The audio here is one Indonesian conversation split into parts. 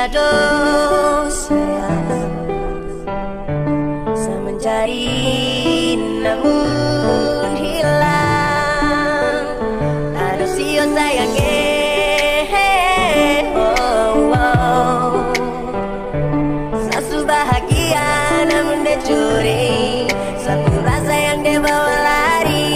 tiada sayang, saya mencari namun hilang. Aduh sio sayang sasu bahagia namun dia curi satu rasa yang dia bawa lari.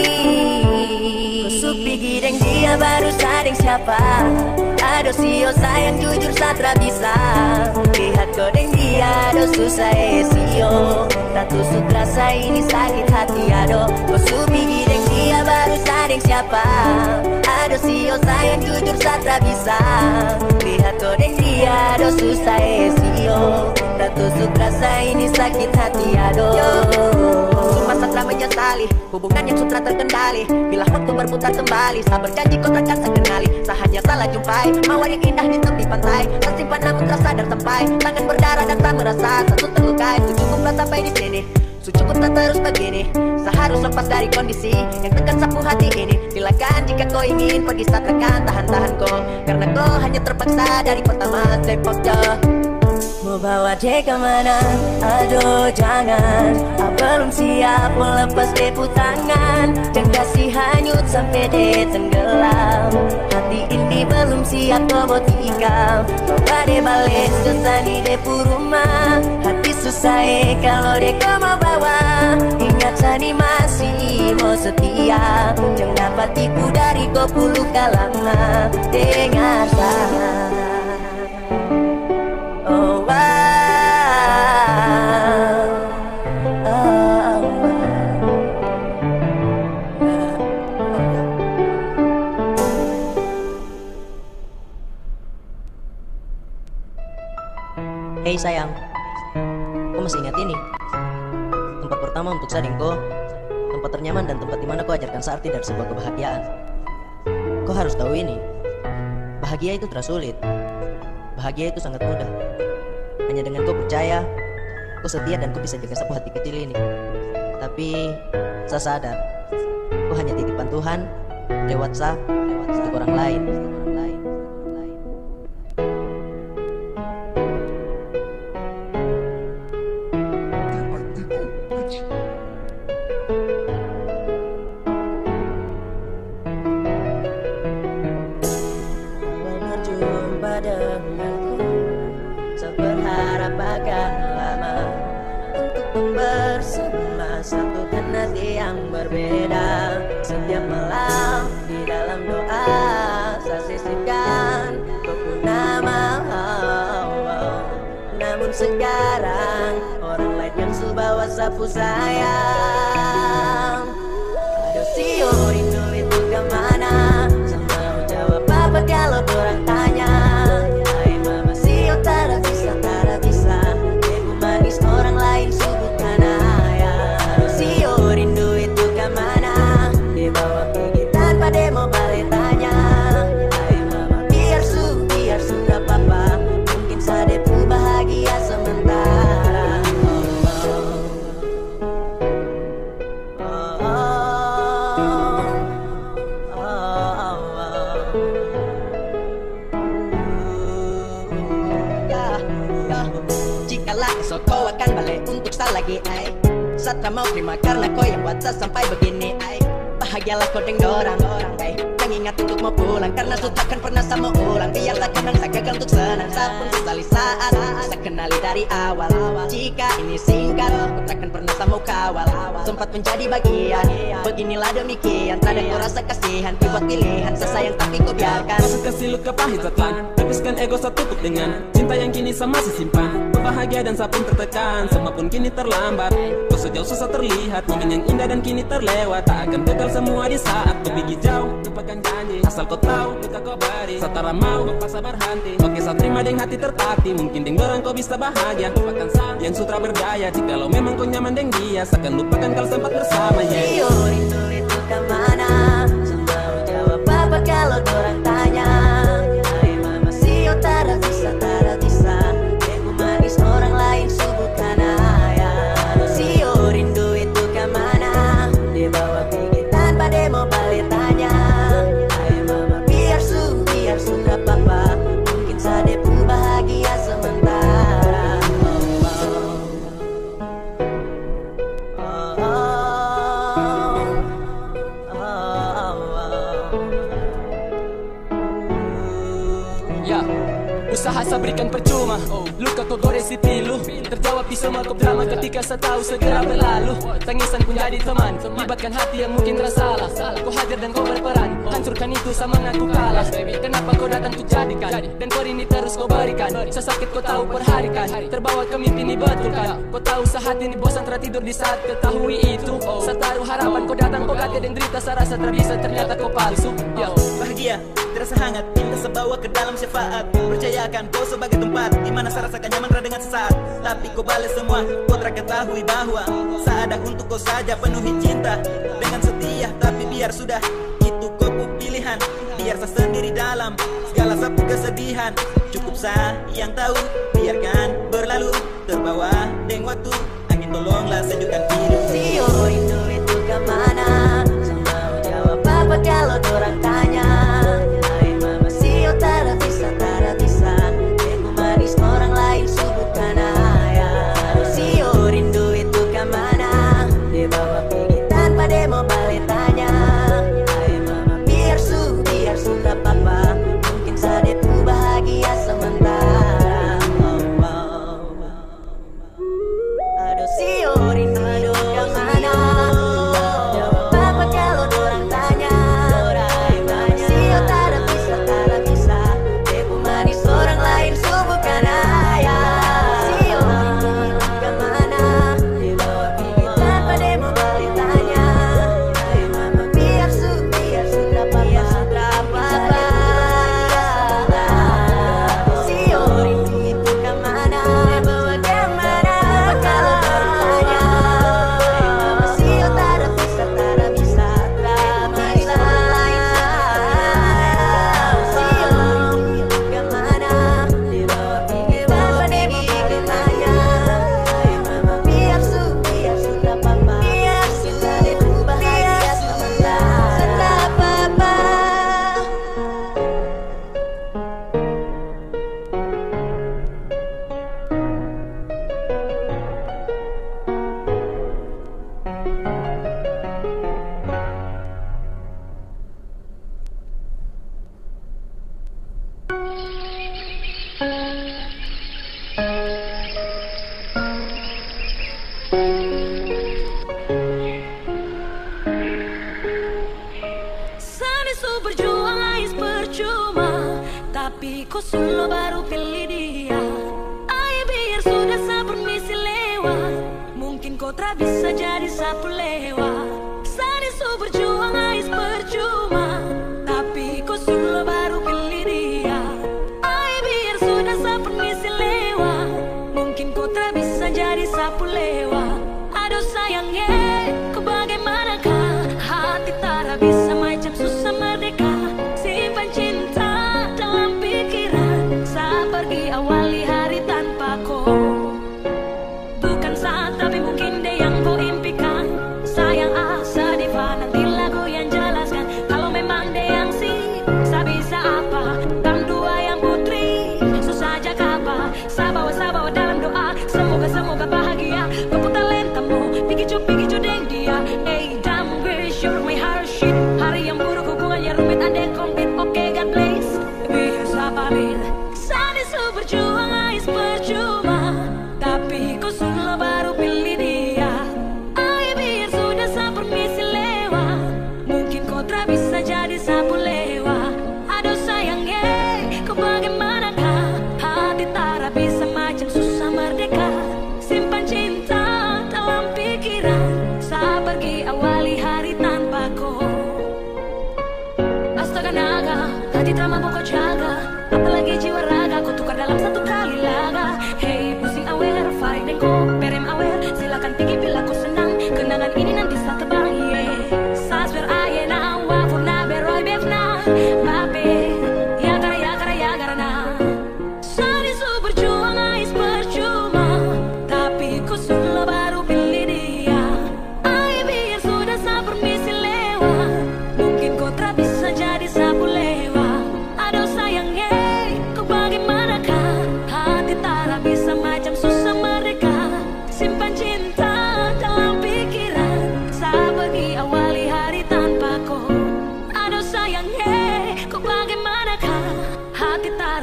Kusuk pergi dan dia baru sading siapa. Aduh sio sayang jujur satra bisa lihat kau dan dia. Aduh susah sio tak tusuk rasa ini sakit hati. Aduh kusuk pergi dan dia baru sading siapa. Aduh sio sayang jujur satra bisa lihat kau dan dia. Aduh susah sio tak tusuk rasa ini sakit hati. Aduh sumpah satra menyesali hubungan yang sutra terkendali. Bila waktu berputar kembali sabar janji kau takkan sekenali. Hanya salah jumpai mawar yang indah di tepi pantai, tersimpan namun terasa tertempai. Tangan berdarah dan tak merasa satu terlukai. Itu cukuplah sampai di sini, cukup tak terus begini. Seharus lepas dari kondisi yang tekan sapu hati ini. Silakan jika kau ingin pergi saat rekan, tahan-tahan kau, karena kau hanya terpaksa dari pertama tepok jauh. Mau bawa dia kemana? Aduh jangan, belum siap mau lepas depu tangan. Dan kasih hanyut sampai dia tenggelam. Hati ini belum siap kau mau tinggal. Coba dia balik susah di depu rumah. Hati susah kalau dia kau mau bawa. Ingat Sani masih mau setia. Jangan dapat tipu dari kau puluh kalangan. Dengar saya. Oh, wow. Hei sayang, kau masih ingat ini? Tempat pertama untuk sadingko, tempat ternyaman dan tempat dimana kau ajarkan searti dari sebuah kebahagiaan. Kau harus tahu ini, bahagia itu terasa sulit. Bahagia itu sangat mudah. Hanya dengan kau percaya, kau setia dan kau bisa jaga sapu hati kecil ini. Tapi saya sadar, kau hanya titipan Tuhan lewat untuk orang lain. Berjumpa denganku, saya berharap akan lama untuk bersama, satukan hati yang berbeda. Setiap malam di dalam doa saya sisipkan kau pun nama. Namun sekarang orang lain yang bawa sapu sayang. Aduh sio rindu itu kemana? Semau jawab apa kalau orang tanya. Hai mama sio tak bisa ibu manis orang lain sebutkan ayah. Aduh sio rindu itu kemana? Dibawa pergi tanpa demo balik tanya. Hai mama biar sudah papa, mungkin sadepu bahagia sementara. Jikalau esok kau akan balik untuk lagi ay, Satra mau terima karena kau yang buat saya sampai begini ay. Bahagialah kau dengan orang ay. Jangan ingat untuk mau pulang karena sudah takkan pernah sama ulang. Biarlah kadang saya gagal untuk senang, saya pun sesali saat saya kenali dari awal. Jika ini singkat, aku takkan pernah sama kawal. Sempat menjadi bagian, beginilah demikian. Tak ada kau rasa kasihan, buat pilihan sesayang tapi kau biarkan. Rasa kasih luka pahit telan, habiskan ego saya tutup dengan cinta yang kini saya masih simpan. Berbahagia dan saya pun tertekan, semua pun kini terlambat. Kau sejauh susah terlihat, momen yang indah dan kini terlewat. Tak akan gagal semua di saat pergi jauh, lupakan janji. Asal kau tahu, luka kau beri, setara mau kau paksa berhenti. Oke saya terima dengan hati tertati, mungkin dengan orang kau bisa bahagia. Lupakan saya yang sutra berdaya, jikalau memang kau nyaman dengan dia, seakan lupakan kalau sempat bersama ya. Sio rindu itu kemana? Semau jawab apa kalau orang tanya. Hai mama sio tak bisa ibu manis orang lain sebutkan ayah. Sio rindu itu kemana? Dibawa pergi tanpa demo balik tanya. Hai mama biar sudah papa, mungkin sadepu bahagia usaha saya berikan percuma. Luka kau gores di pilu, terjawab di semua kau drama ketika saya tahu segera berlalu. Tangisan pun jadi teman, libatkan hati yang mungkin tersalah. Kau hadir dan kau berperan, hancurkan itu sama ngaku kalah. Kenapa kau datang ku jadikan, dan kau ini terus kau berikan. Saya sakit kau tahu perharikan, terbawa ke mimpi ini betulkan. Kau tahu sehati ini bosan tertidur di saat ketahui itu. Saya taruh harapan kau datang kau kaget dan derita. Saya rasa terbisa ternyata kau palsu. Bahagia, terasa hangat, cinta sebawa ke dalam syafaat. Percayakan kau sebagai tempat di mana saya rasakan nyaman dengan sesaat. Tapi kau balas semua, kau tak ketahui bahwa saya ada untuk kau saja, penuhi cinta dengan setia. Tapi biar sudah, itu kau pilihan. Biar saya sendiri dalam segala sapu kesedihan. Cukup saya yang tahu, biarkan berlalu, terbawa dengan waktu. Angin tolonglah sejukkan hidup. Sio rindu itu kemana? Mau jawab apa kalau orang tanya? Hai mama Sio tak bisa Aku manis orang lain sebutkan ayah. Sio rindu itu kemana? Di bawah pipi tanpa demo balik tanya. Hai mama biar sudah papa. Mungkin saat itu bahagia sementara. Aduh Sio rindu itu kemana? Jawab apa kalau orang tanya? Hai mama Sio tak bisa Aku manis orang lain sebutkan ayah. Sio rindu itu kemana? Di bawah pipi tanpa demo balik tanya. Hai mama biar sudah papa. Sio rindu itu kemana? Bawa kemana? Kalau orang tanya. Hai mama Sio tak bisa Sio rindu itu kemana? Di bawah pipi tanpa demo balik tanya. Hai mama biar sudah papa. Kita itu bahagia sementara papa. Sani su berjuang ais percuma, tapi kau selalu baru pilih dia. Ay biar sudah saya permisi lewat, mungkin kau tak bisa jadi sapu lewat. Sani su berjuang ais percuma, tapi kau selalu baru pilih dia. Ay biar sudah saya permisi lewat, mungkin kau tak bisa jadi sapu lewat. Aduh sayangnya, kau bagaimanakah hati tak bisa macam susah merdeka. Simpan cinta dalam pikiran, saat pergi awali hari tanpa kau. Bukan saat tapi mungkin dia yang kau impikan. Sayang asa diva nanti lagu yang jelaskan. Kalau memang dia yang si, saya bisa apa? Tam dua yang putri, susah aja kapa. Sabawa dalam doa, semoga bahagia. Kau talentamu, pikicu deng dia. Hey damn girl, you're my heart shit. Hari yang buruk hubungannya rumit ada komplit. Okay God bless, bisa pamit. Sani su berjuang ais percuma, tapi kau sudah baru pilih dia. Ay biar sudah saya permisi lewat, mungkin kau tak bisa jadi sapu lewat. Aduh sayangnya, kau bagaimanakah hati tak bisa macam susah merdeka. Simpan cinta dalam pikiran, saat pergi awali hari tanpa kau. Astaga naga, hati tak mampu kau jaga. Apalagi jiwa raga, kau tukar dalam satu kali laga. Hey pusing aware, fight dan kau berem aware. Silakan pergi bila kau senang, kenangan ini nanti saya tebang. Yeah, saswer ayena, wafurna beroy befna. Babe, ya gara na. Sani su berjuang ais percuma, tapi kau sudah baru pilih dia. Ay biar sudah saya permisi lewat, mungkin kau tak bisa jadi sapu lewat. Aduh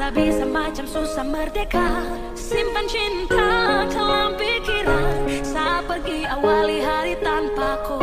tak bisa macam susah merdeka. Simpan cinta dalam pikiran saat pergi awali hari tanpaku.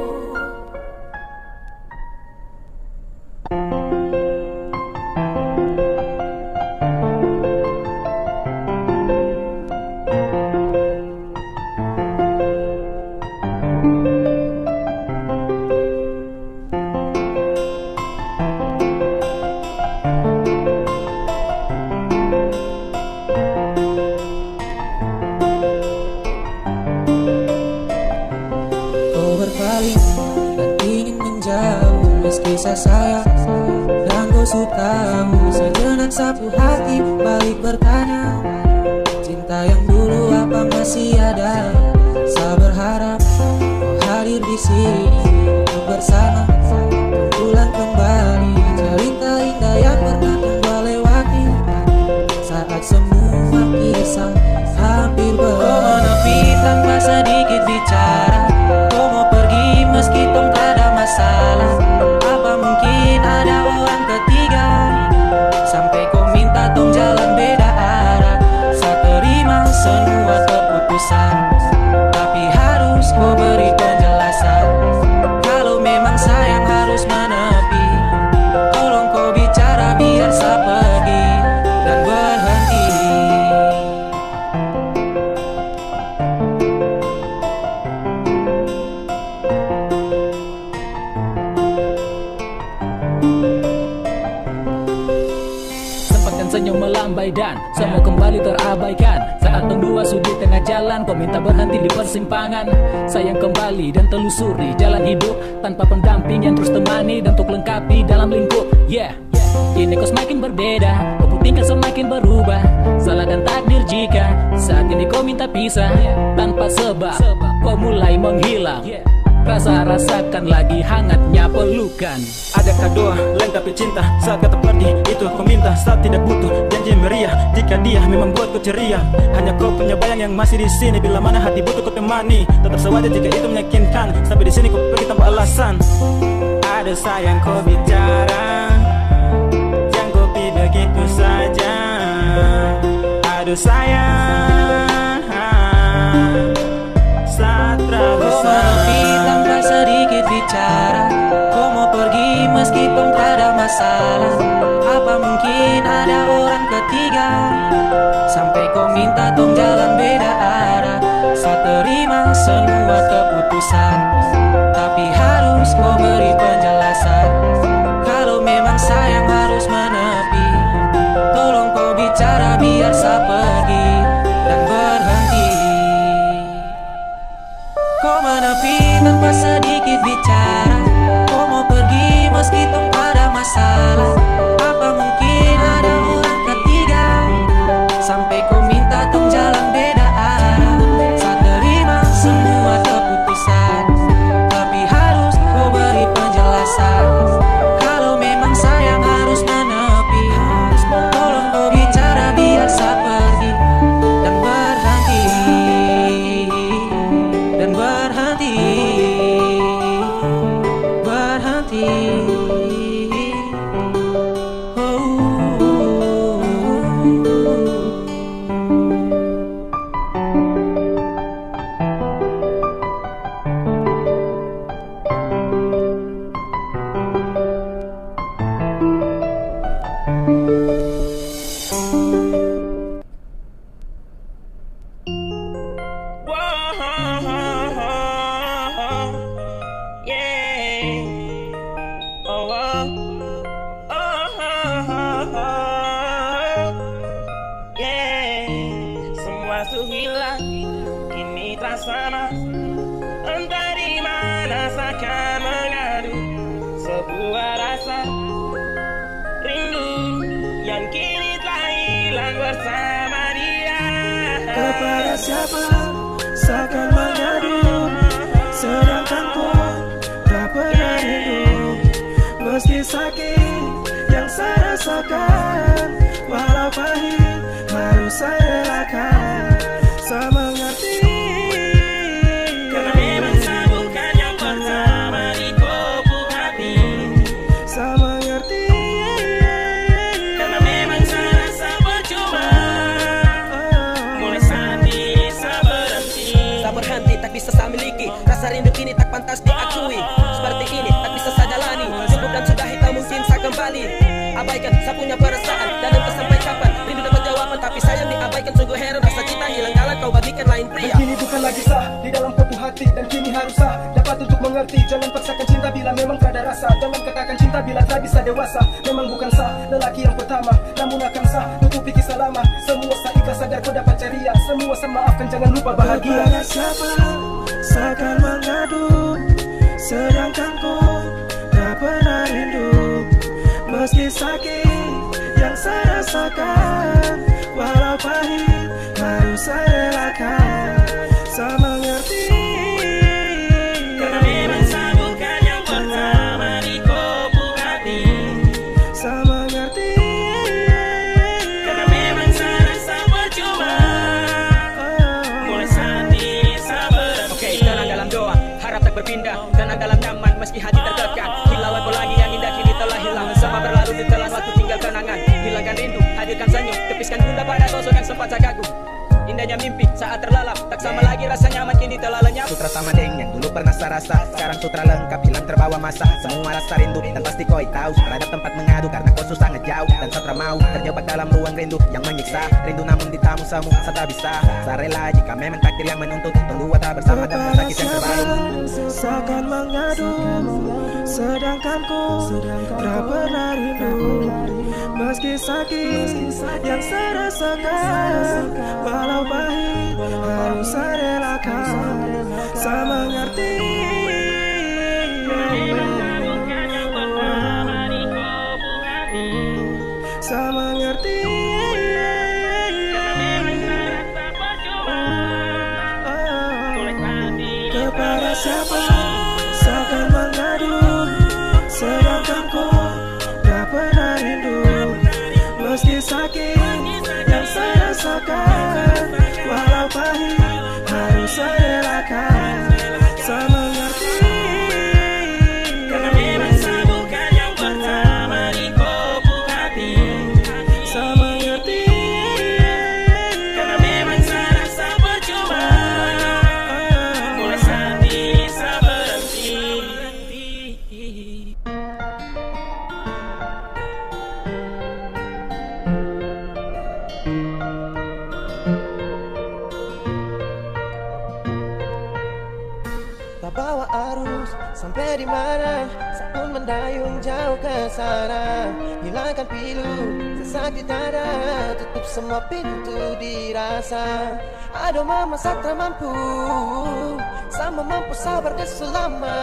Kisah saya dan gosip tahu sejenak sapu hati balik bertanya, cinta yang dulu apa masih ada? Saya berharap kau hadir di sini untuk bersama ulang kembali cerita indah yang pernah kau lewati saat semua kisah hampir berakhir. Kau menepi tanpa sedikit bicara, kau mau pergi meski tak ada masalah. Mungkin ada orang ketiga sampai kau minta tong jalan beda arah. Saya terima semua keputusan, tapi harus kau beri penjelasan. Kalau memang sayang harus menepi, tolong kau bicara biar saya pergi dan berhenti. Senyum melambai dan semua kembali terabaikan. Saat tong dua sudi tengah jalan, kau minta berhenti di persimpangan. Sayang kembali dan telusuri jalan hidup tanpa pendamping yang terus temani dan untuk lengkapi dalam lingkup. Kini kau semakin berbeda, kau putingkan semakin berubah. Salah dan takdir jika saat ini kau minta pisah tanpa sebab, kau mulai menghilang. Rasa rasakan lagi hangatnya pelukan. Adakah doa lengkapi cinta saat kata pergi itu kau minta? Saat tidak butuh janji meriah jika dia memang buat kau ceria. Hanya kau punya bayang yang masih di sini. Bila mana hati butuh kau temani, tetap sewajar jika itu meyakinkan. Sampai di sini kau pergi tanpa alasan. Ada sayang kau bicara, jangan kau pergi begitu saja. Aduh sayang, saat terasa tanpa sedikit bicara, kau mau pergi meski tak ada masalah. Apa mungkin ada orang ketiga sampai kau minta tong jalan beda arah. Saya terima semua keputusan, tapi harus kau beri penjelasan. Kalau memang sayang harus menepi, tolong kau bicara biar saya pergi dan berhenti. Kau menepi tanpa sedikit bicara, kau mau pergi meski tak ada masalah. Apa mungkin ada orang ketiga sampai kau minta tong jalan beda arah. Saya terima semua keputusan, tapi harus kau beri penjelasan. Kalau memang sayang harus menepi, tolong kau bicara biar saya pergi dan berhenti. Dan berhenti, berhenti. Semua su hilang, kini tak sama. Entah di mana seakan mengadu sebuah rasa rindu yang kini telah hilang bersama dia. Kepada siapa seakan mengadu, sedangkan kau tak pernah rindu. Meski sakit yang saya rasakan, walau pahit harus saya relakan. Saya mengerti, karena memang saya bukan yang pertama di gubuk hati. saya mengerti, karena memang saya rasa kembali. Abaikan saya punya perasaan dan entah sampai kapan rindu dapat jawaban, tapi sayang diabaikan. Sungguh heran rasa cinta hilang kala kau bagikan lain pria. Dan kini bukan lagi sah di dalam penuh hati, dan kini harus sah dapat untuk mengerti. Jangan paksakan cinta bila memang tak ada rasa. Jangan katakan cinta bila tak bisa dewasa. Memang bukan sah lelaki yang pertama, namun akan sah tutupi kisah lama. Semua sah ikhlas agar kau dapat ceria. Semua saya maafkan, jangan lupa bahagia. Kepada siapa seakan mengadu, sedangkan kau tak pernah rindu. Meski sakit yang saya rasakan, walau pahit harus saya relakan. Saya mengerti, karena memang saya bukan yang pertama di kopu hati. saya mengerti, Karena memang saya rasa percuma. Mulai saat ini saya berhenti. Oke, tenang dalam doa, harap tak berpindah. Tenang dalam nyaman, meski hati tertekan. Hilauan kau lagi yang indah kini telah hilang. Sama berlalu di telan waktu, tinggal kenangan. Hilangkan rindu, hadirkan senyum. Tepiskan bunda pada sosok yang sempat saya kagum. Indahnya mimpi saat terlalap, tak sama lagi rasa nyaman kini telah lenyap. Sutra sama deng yang dulu pernah saya rasa, sekarang sutra lengkap hilang terbawa masa. Semua rasa rindu dan pasti koi tahu, terhadap tempat mengadu karena kau susah ngejauh. Dan sutra mau terjebak dalam ruang rindu yang menyiksa. Rindu namun ditamu semu, saya tak bisa. Saya rela jika memang takdir yang menuntut, tunggu tak bersama dan sakit yang terbaru. seakan mengadu, sedangkan kau tak pernah rindu. Meski sakit yang saya rasakan, walau pahit harus saya relakan. Saya mengerti, saya mengerti. Kepada siapa seakan mengadu, sedangkan kau tak pernah rindu. Meski sakit yang saya rasakan, walau pahit harus saya relakan. Saya mengerti, Karena memang saya bukan yang pertama di kopu hati. saya mengerti, Karena memang saya rasa percuma. Mulai saat ini saya berhenti. Bawa arus sampai di mana, saya pun mendayung jauh ke sana. Hilangkan pilu, sesakit dada, tutup semua pintu dirasa. Aduh mama saya tak mampu, sama mampu sabar keselama.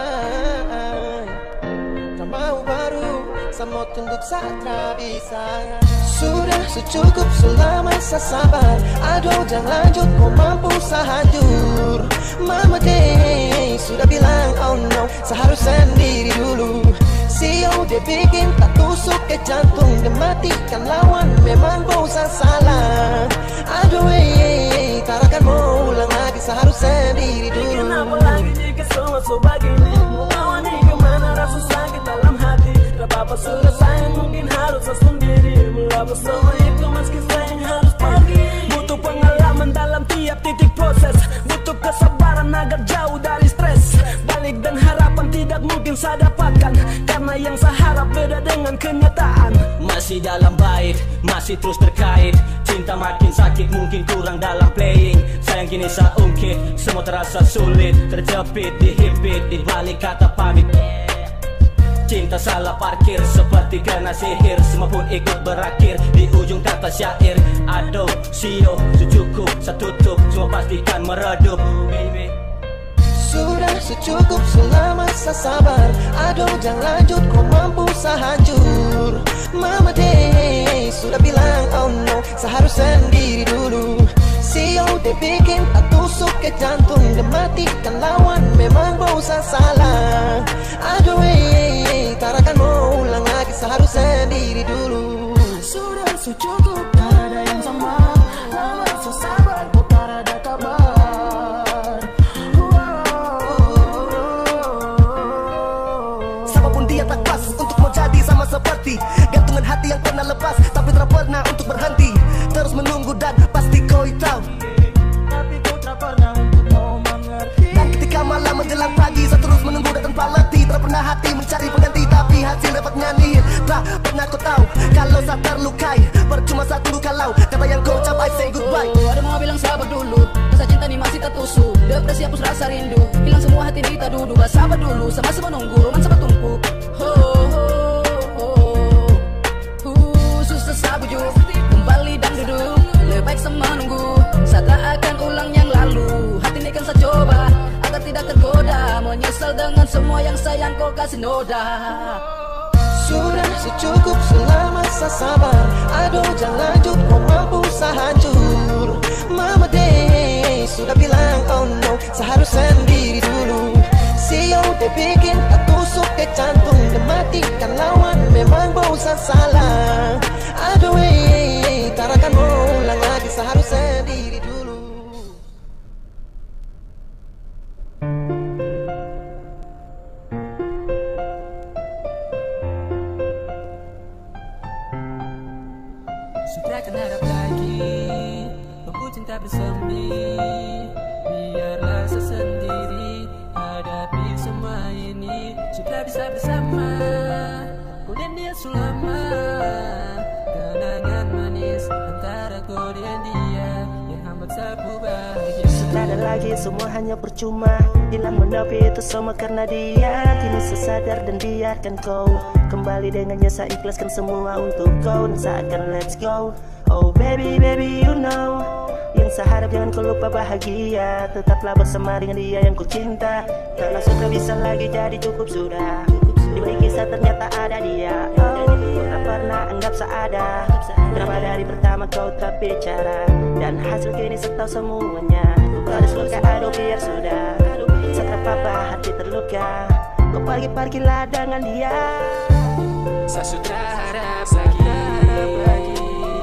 Tak mau baru, saya mau tunduk saya tak bisa. Sudah secukup selama saya sabar. Aduh jangan lanjut, kau mampu saya hancur. Mama deh sudah bilang oh no, saya harus sendiri dulu. Sio dia bikin tak tusuk ke jantung, dia matikan lawan, memang kau salah. Aduh tak akan mau ulang lagi, saya harus sendiri dulu. Kenapa lagi jika semua sebegini? Melawan di kemana rasa sakit dalam hati. Tak apa sudah sayang, mungkin harus saya sendiri. Melabur semua itu meski sayang harus pergi. Butuh pengalaman dalam tiap titik proses. Butuh kesabaran agar jauh dari stres. Balik dan harapan tidak mungkin saya dapatkan, karena yang saya harap beda dengan kenyataan. Masih dalam bait, masih terus terkait. Cinta makin sakit, mungkin kurang dalam playing. Sayang kini saya ungkit, semua terasa sulit. Terjepit, dihimpit, di balik kata pamit. Cinta salah parkir, seperti kena sihir. Semua pun ikut berakhir, di ujung kata syair. Aduh, sio, secukup, saya tutup, semua pastikan meredup. Baby, sudah secukup selama saya sabar. Aduh jangan lanjut, kau mampu saya hancur. Mama deh sudah bilang oh no, saya harus sendiri dulu. Sio dia bikin tak tusuk ke jantung, dia matikan lawan, memang bau saya salah. Aduh tak akan mau ulang lagi, saya harus sendiri dulu. Sudah secukup, tak ada yang sama. Lama saya sabar, kok tak ada kabar. Siapapun dia tak pas untuk menjadi sama seperti gantungan hati yang pernah lepas, tapi tak pernah untuk berhenti. Terus menunggu dan pasti kau tahu, Tapi kau tak pernah untuk mau mengerti. dan ketika malam menjelang pagi, saya terus menunggu dan tanpa letih. Tak pernah hati mencari pengganti, tapi hasil dapatnya nihil. sa pernah kau tahu kalau sa terlukai percuma sa tunggu kalau kata yang kau capai say goodbye. Ada mau bilang sabar dulu, rasa cinta ni masih tertusuk, depresi hapus rasa rindu, hilang semua hati kita duduk. Sabar dulu, sama-sama nunggu, roman sama tumpuk. Susah sabujuk, kembali dan duduk, lebih baik sama nunggu. Saat tak akan ulang yang lalu, hati ini kan saya coba agar tidak tergoda, menyesal dengan semua yang sayang kau kasih noda. Sudah secukup selama saya sabar. Aduh jangan lanjut, kau mampu saya hancur. Mama day sudah bilang oh no, saya harus sendiri dulu. CEO dia bikin tak tusuk ke jantung, dan matikan lawan memang bosan salah. Aduh tak akan mau ulang lagi, saya harus sendiri dulu. Sudah kan harap lagi, aku cinta bersemi. Biarlah sesendiri hadapi semua ini. Sudah bisa bersama, ku dan dia selama. Kenangan manis antara kau dan dia yang hambat sapu bahagia. Sudah ada lagi, semua hanya percuma. Hilang menepi itu semua karena dia. Kini sesadar dan biarkan kau kembali dengannya, saya ikhlaskan semua untuk kau dan saya akan let's go. Oh baby, baby you know, yang saya harap jangan kau lupa bahagia. Tetaplah bersama dengan dia yang ku cinta. Kalau sudah bisa lagi jadi cukup sudah. Di balik kisah ternyata ada dia. Oh, tak pernah anggap seada. Drama dari pertama kau tak bicara, dan hasil kini saya tahu semuanya. Kau ada luka, aduh biar sudah. Setelah papa hati terluka, kau pergi-pergilah dengan dia. Saya sudah harap lagi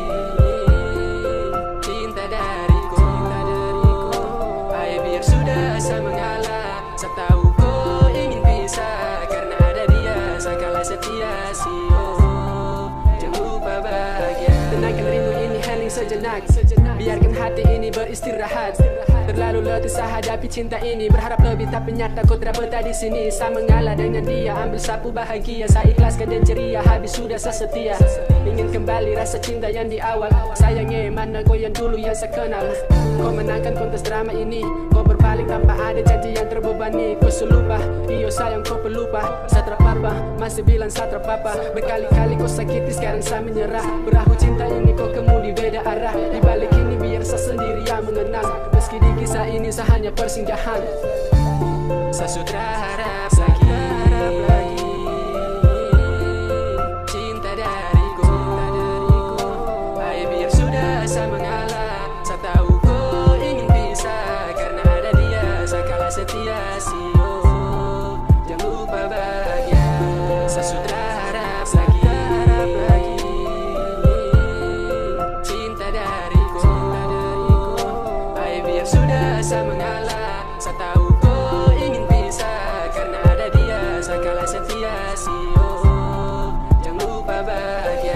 cinta dariku. Ayo biar sudah saya mengalah. Saya tahu kau ingin pisah, karena ada dia saya kalah setia. Jangan lupa bahagia. Tenangkan rindu ini healing sejenak. Biarkan hati ini beristirahat. Terlalu letih saya hadapi cinta ini. Berharap lebih tapi nyata kau tidak betah di sini. Saya mengalah dengan dia, ambil sapu bahagia. Saya ikhlaskan dan ceria, habis sudah saya setia. Ingin kembali rasa cinta yang di awal. Sayangnya mana kau yang dulu yang saya kenal. Kau menangkan kontes drama ini, kau berbalik tanpa ada janji yang terbebani. Kau selupa, iyo sayang kau pelupa. Saya terpapa, masih bilang saya terpapa. Berkali-kali kau sakiti, sekarang saya menyerah. Perahu cinta ini kau kemudi beda arah. Di balik ini biar saya sendiri yang mengenang. Meski di kisah ini saya hanya persinggahan. Saya sudah harap lagi cinta dariku. Ayo biar sudah saya mengalah. Saya tahu kau ingin pisah, karena ada dia saya kalah setia. Jangan lupa bahagia. Saya sudah harap lagi cinta dariku. Ayo biar sudah saya mengalah. Saya tahu kau ingin pisah, karena ada dia saya kalah setia. Jangan lupa bahagia.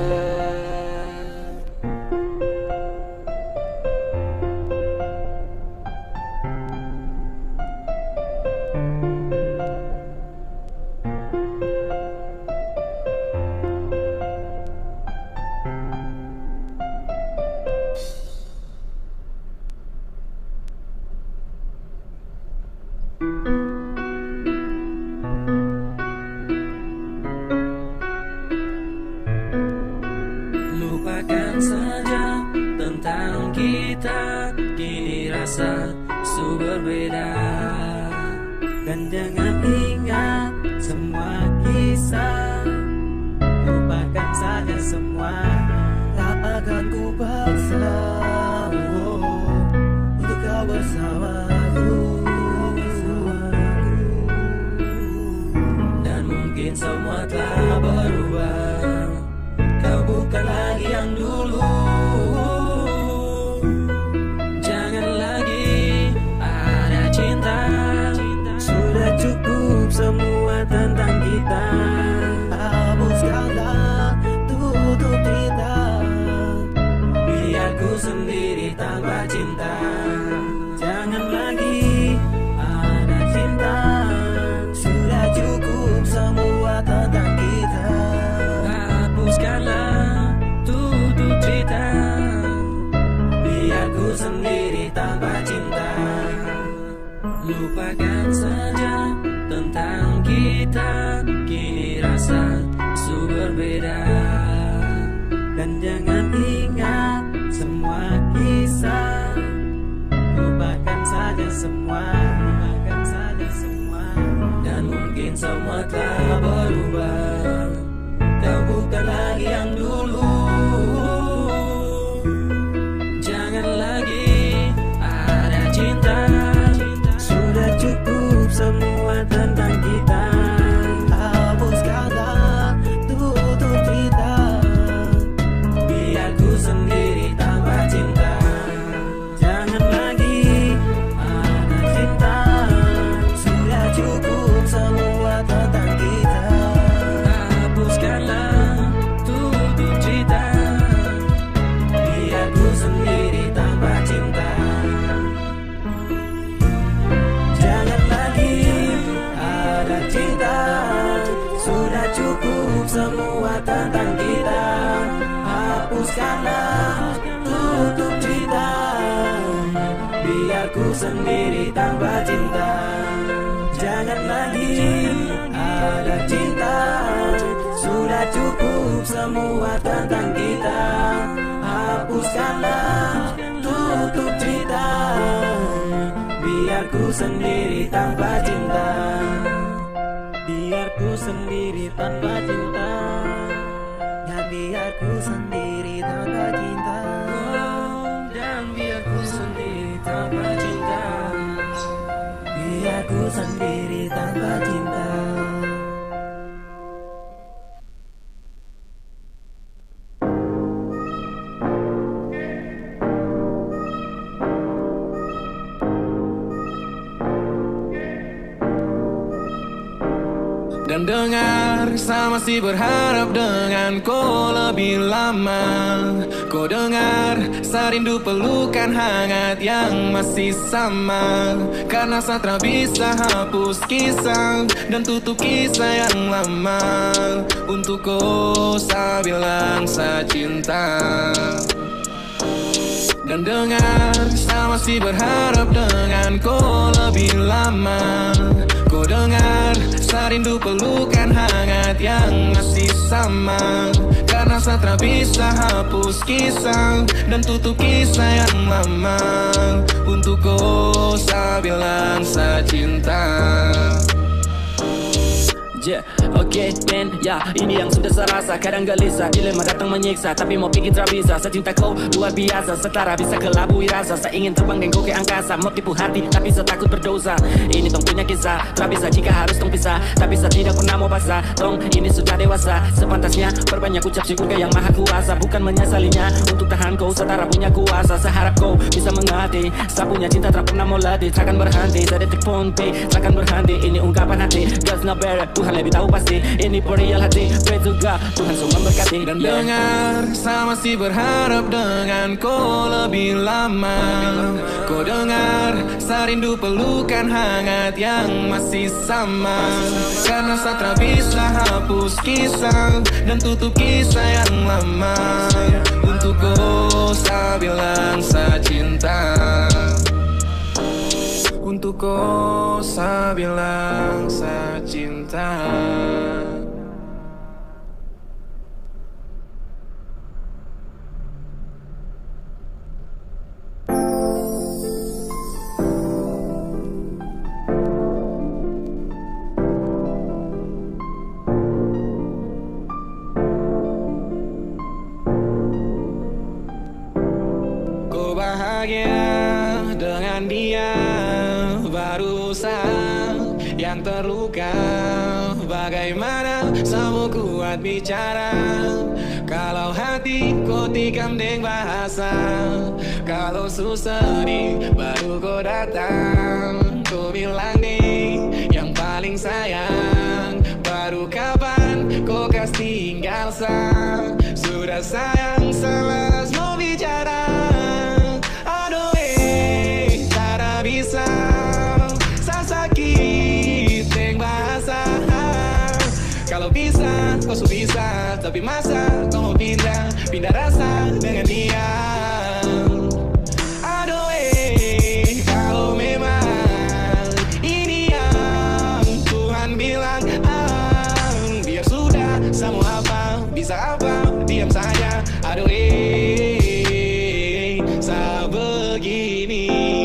Lupakan saja tentang kita, kini rasa su berbeda. Dan jangan ingat semua kisah, lupakan saja semua. Tak akan ku paksa untuk kau bersamaku. Dan mungkin semua telah berubah, kau bukan lagi yang dulu. Jangan lagi ada cinta, sudah cukup semua tentang kita. tentang kita, kini rasa su berbeda. Dan jangan ingat semua kisah, lupakan saja semua, lupakan saja semua. Dan mungkin semua telah berubah, kau bukan lagi yang dulu. Jangan lagi ada cinta, sudah cukup semua tentang kita. Hapuskanlah, tutup cerita, biar ku sendiri tanpa cinta. Jangan lagi ada cinta, sudah cukup semua tentang kita. Hapuskanlah, tutup cerita, biar ku sendiri tanpa cinta. Jangan lagi ada cinta, sudah cukup semua tentang kita. Hapuskanlah, tutup cerita, biar ku sendiri tanpa cinta. Jangan lagi ada cinta, sudah cukup semua tentang kita. Hapuskanlah, tutup cerita, biar ku sendiri tanpa cinta. Biar ku sendiri tanpa cinta, dan biar ku sendiri tanpa cinta. Dan biar ku sendiri tanpa cinta, biar ku sendiri tanpa cinta. Dan dengar, saya masih berharap dengan kau lebih lama. Kau dengar, saya rindu pelukan hangat yang masih sama. Karena saya tak bisa hapus kisah dan tutup kisah yang lama. Untuk kau saya bilang saya cinta. Dan dengar, saya masih berharap dengan kau lebih lama. Kau dengar, saya rindu pelukan hangat yang masih sama. Karena saya tak bisa hapus kisah dan tutup kisah yang lama. Untuk kau saya bilang saya cinta. Yeah, okay, man, ya, ini yang sudah saya rasa. Kadang gelisah, dilema datang menyiksa, tapi mau pikir tak bisa. Saya cinta kau luar biasa, setara bisa kelabui rasa. Saya ingin terbang dengan kau ke angkasa, mau tipu hati, tapi saya takut berdosa. Ini tong punya kisah, tak bisa jika harus tong pisah. Tapi saya tidak pernah mau pasrah, tong ini sudah dewasa. Sepantasnya berbanyak ucap syukur ke yang maha kuasa. Bukan menyesalinya, untuk tahan kau setara punya kuasa. Saya harap kau bisa mengerti, saya punya cinta tak pernah mau latih. Takkan berhenti, saya detik pun takkan berhenti. Ini ungkapan hati, God's not better, Tuhan lebih tahu pasti. Ini perihal hati, pray to God, Tuhan semua memberkati. Dan dengar, saya masih berharap dengan kau lebih lama. Kau dengar, saya rindu pelukan hangat yang masih sama. Karena saya tak bisa hapus kisah dan tutup kisah yang lama. Untuk kau saya bilang saya cinta. Untuk kau saya bilang saya cinta. Kau bahagia dengan dia, baru saya yang terluka. Bagaimana saya kuat bicara kalau hati kau tikam deng bahasa. Kalau susah nih baru kau datang, kau bilang nih yang paling sayang. Baru kapan kau kasih tinggal saya? Sudah sayang selas mau bicara. Aduh tak bisa, saya sakit deng bahasa. Kalau bisa, kau su bisa, tapi masa kau mau pindah rasa dengan dia. Aduh kalau memang ini yang Tuhan bisa apa? Diam saja. Aduh sa begini.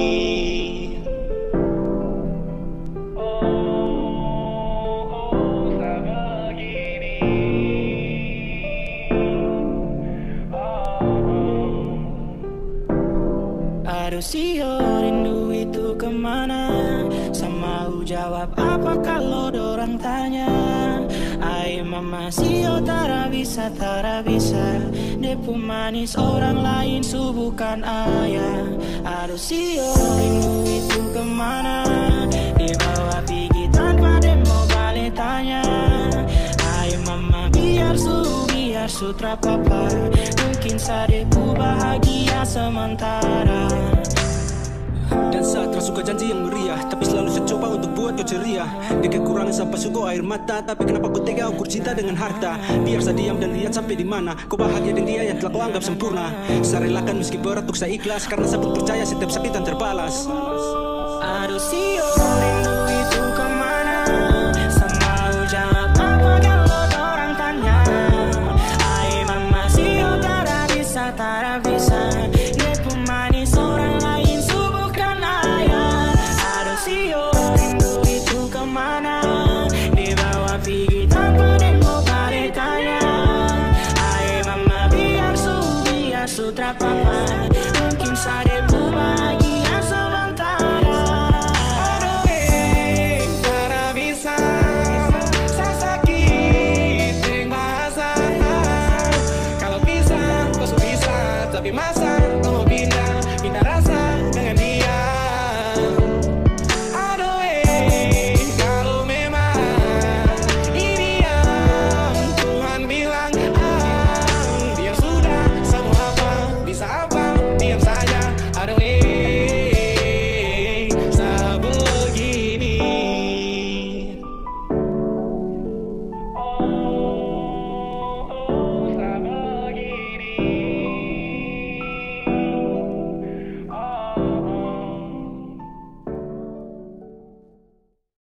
Aduh sio, rindu itu kemana? Sama jawab apa kalau dorang tanya? Ay mama sio tara bisa Depu manis orang lain su bukan ayah. Aduh sio, rindu itu kemana? Dibawa pergi tanpa demo balik tanya. Ay mama biar su trapapa. Mungkin sadeku bahagia sementara. Dan saat rasuka janji yang meriah, tapi selalu saya coba untuk buat kau ceria. Di kekurangan sampai suku air mata, tapi kenapa kau tega ukur cinta dengan harta? Biar saya diam dan lihat sampai di mana kau bahagia dengan dia yang telah kau anggap sempurna. Saya relakan meski berat untuk saya ikhlas, karena saya pun percaya setiap sakitan terbalas. Aduh sio, rindu itu kemana? Sama jawab apa kalau orang tanya? Ay mama sio tara bisa Depu manis orang lain su bukan ayah. Aduh sio, rindu itu kemana? Dibawa pergi tanpa demo balik tanya. Ay mama biar su trapapa.